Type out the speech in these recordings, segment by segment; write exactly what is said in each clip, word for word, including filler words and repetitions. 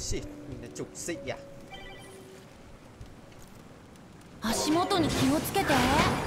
Shit, mình là trục xị à? 足元に気をつけて。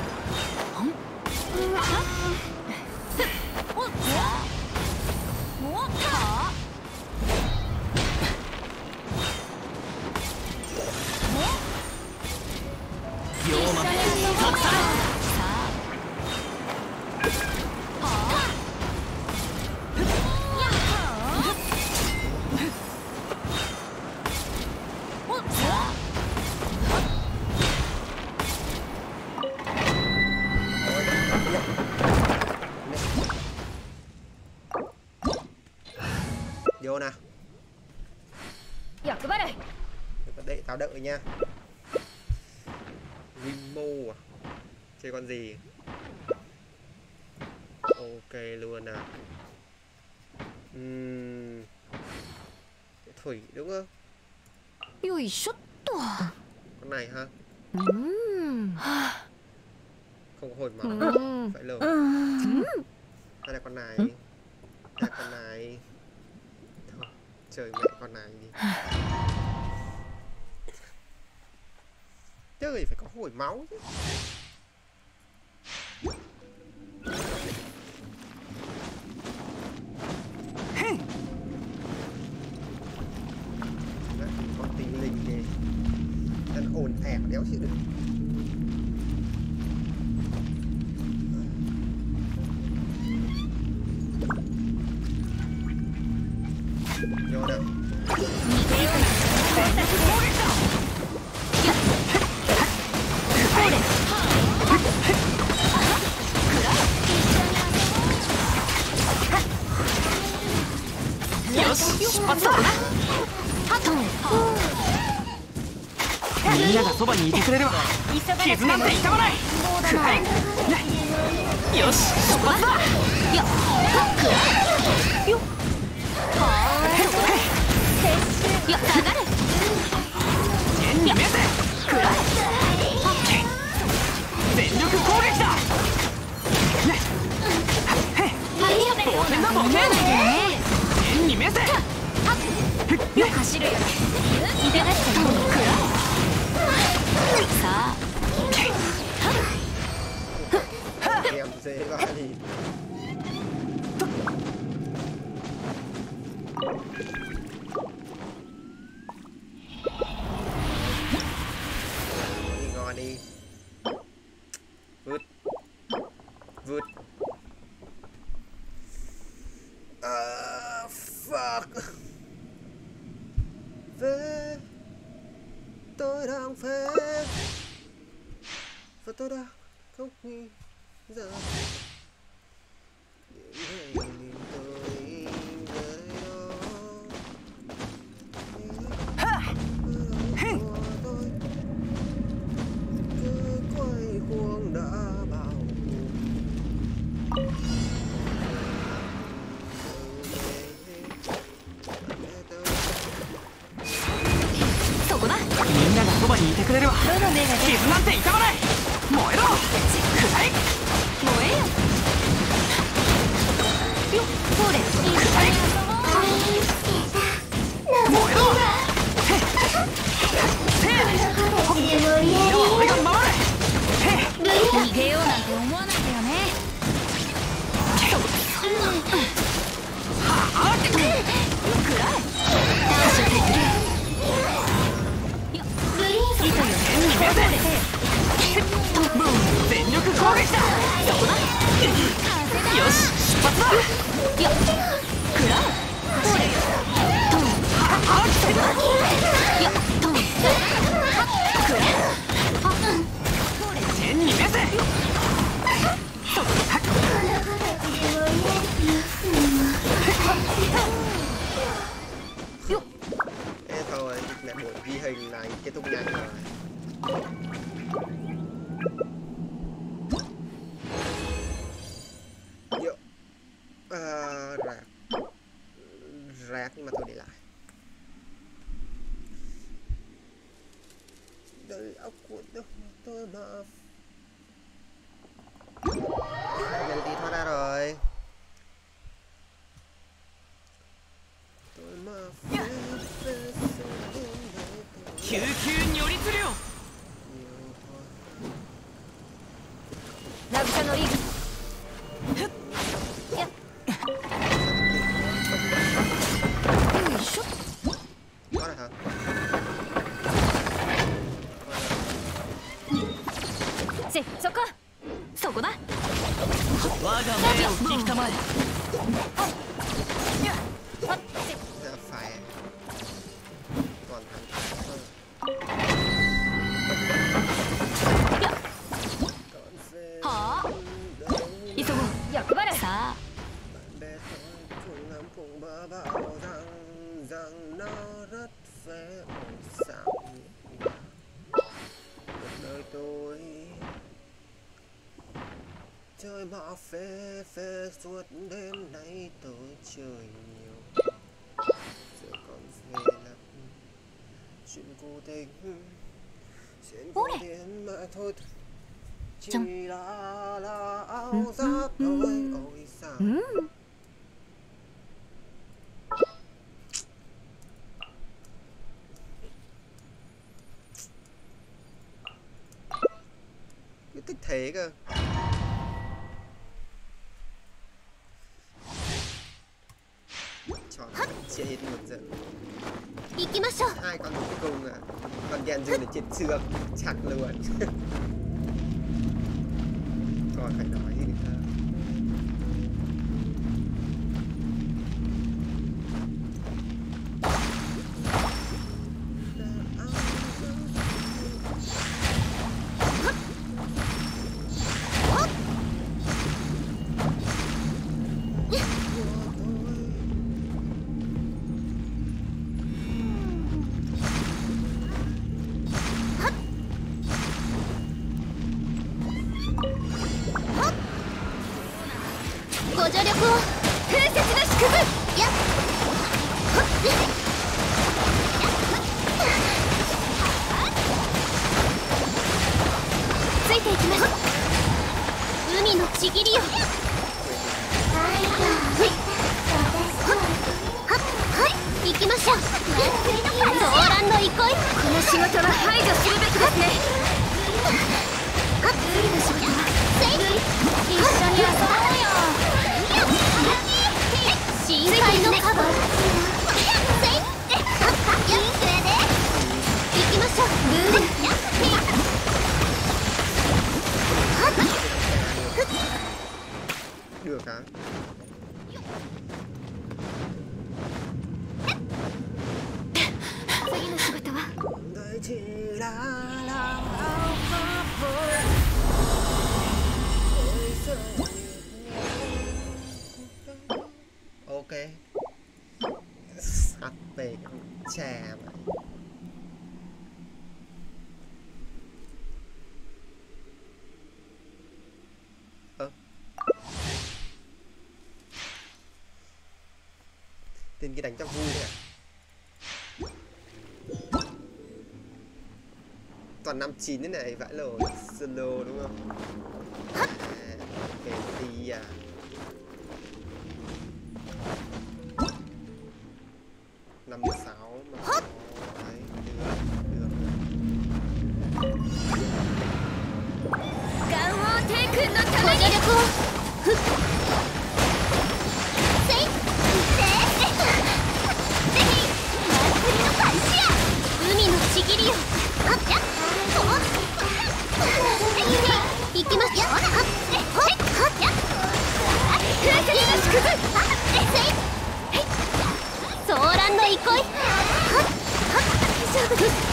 Vô nào. Đợi tao đợi nha. Wimo à? Chơi con gì? Ok luôn à. Uhm... Thủy đúng không? Con này ha. Không có hồi máu. Phải lờ. Hay là con này. Hay là con này. Thôi, trời mẹ con này đi. Chơi phải có hồi máu chứ. Đấy, con tình linh kìa. Chân ồn ẻo đéo chịu được. Vô nào. みんながそばにいてくれれば傷なんて痛まない。よし出発だ。剣に目せ。全力攻撃だ。当然だと思う。剣に目せ。走るよ。痛がってもくらい。さあ。 Em dễ quá đi. Đi ngon đi. Vượt. Vượt. Uh, fuck. Về. Tôi đang phê. Và tôi đang không nghĩ giờ. Những ngày mình tôi với đó. Tôi cứ quay cuồng đã bao みんながそばにいてくれれば傷なんて痛まない。燃えろ。くらい。 燃えよ。よっ、それ。 くらい。燃えろ。せい。みんなは俺が守る。 逃げようなんて思わないでよね。 はあ。 くらい。 全力攻撃だ。よし出発だ。 よっくらい。トンはっよっトンくらい。 天に召せ。 Thế thôi, mẹ buổi ghi hình này kết thúc nhanh rồi. Yo. À, rạc. Rạc nhưng mà thôi để lại. Đời ốc của tôi mà. Mình tí thoát ra rồi. Tôi mà 救急如律令。 nhiều thôi. 渚のリーグ Có rồi hả? せそこそこだ。我が命を聞きたまえ。 Dạ phải. Còn thằng Còn về はあ đâu 急ごう。 役払いさあ bạn bè thôi cùng lắm cùng bơ bảo rằng rằng nó rất phê ồn sao nhỉ? Cuộc đời tôi chơi bỏ phê phê suốt đêm nay tôi chơi nhiều giờ còn về là chuyện cố tình chuyện cố tình mà thôi chỉ là là áo giáp thôi ôi sao うん cứ thích thế cơ. Chọn chết một giờ 行きましょう hai con cuối cùng à, còn đèn dừng để chết xương chặt luôn. Còn phải nói gì nữa. Được hả? Đây chỉ là là áo pháp thôi. Ok. Sắp về con chè mà. Tên kia đánh cho vui đấy à? Toàn năm chín thế này vãi lồ solo đúng không? À, cái gì à? Năm sáu mà có đấy, được, được. ガンオーテイ君のために力をふっせいせいぜひ祭りのパンチや海のちぎりよはっやっおいきますよはっはっやっ風船の縮図はっせいソーランの憩いはっはっ勝負です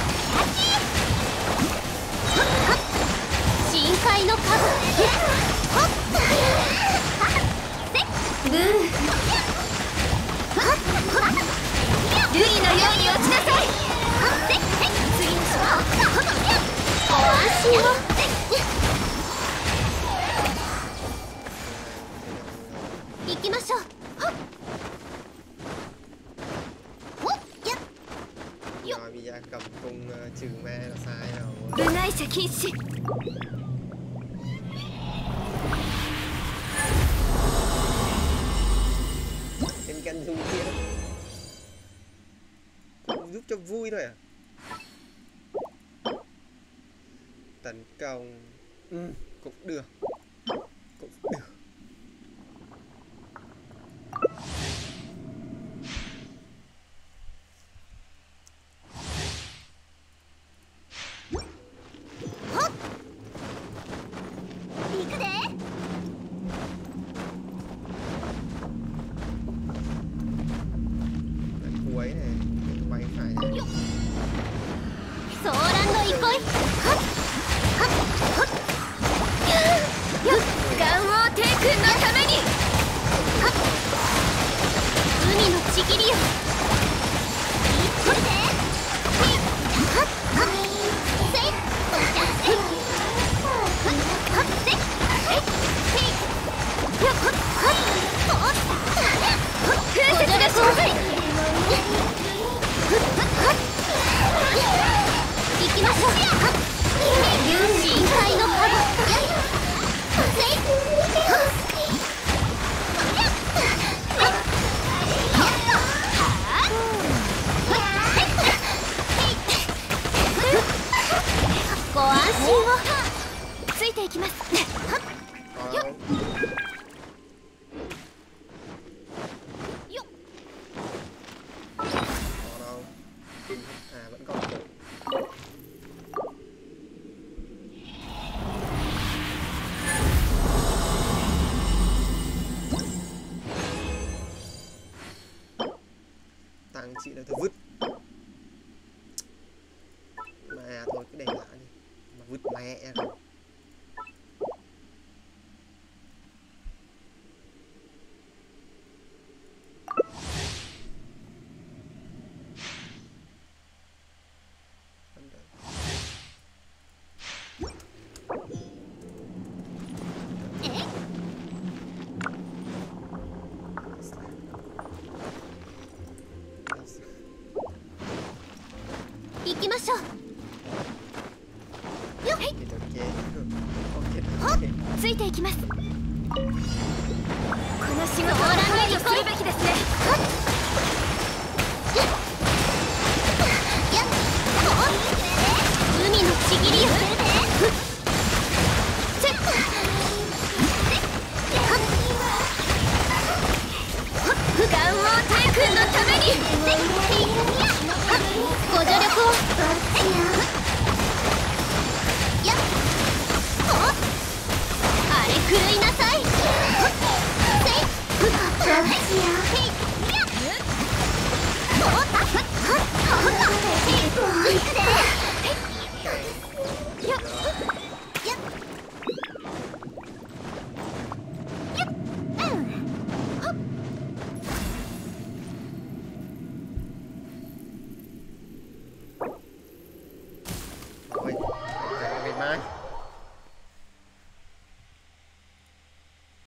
深海のカブはっブールリのように落ちなさい次の仕事ご安心を行きましょう Rồi bây giờ cầm cung uh, trừ ma là sai rồi. 部外者禁止 Em canh vui kia giúp cho vui thôi à? tấn công. Ừ, cũng được. Cũng được. Cuối này, quay phải này. ソーランド憩い。ガンオー帝君のために。海のちぎりよ。一気で。風雪が洪水。行きましょう。深海のパゴ。ご安心を。ついていきます。よっ。 Tăng chị là tôi vứt. Mà thôi cứ để lại đi. Mà vứt mẹ rồi. 行きましょう。よっ。 Ok. Ok. ついていきます。